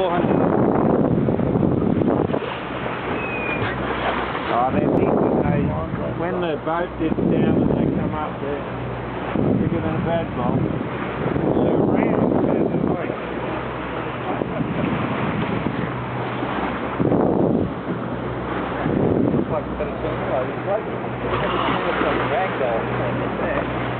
Oh, they're people, when the boat dips down and they come up there, bigger than a bad bomb. So round, there's a light. Looks like a bit of something like this. It's like a ragdoll.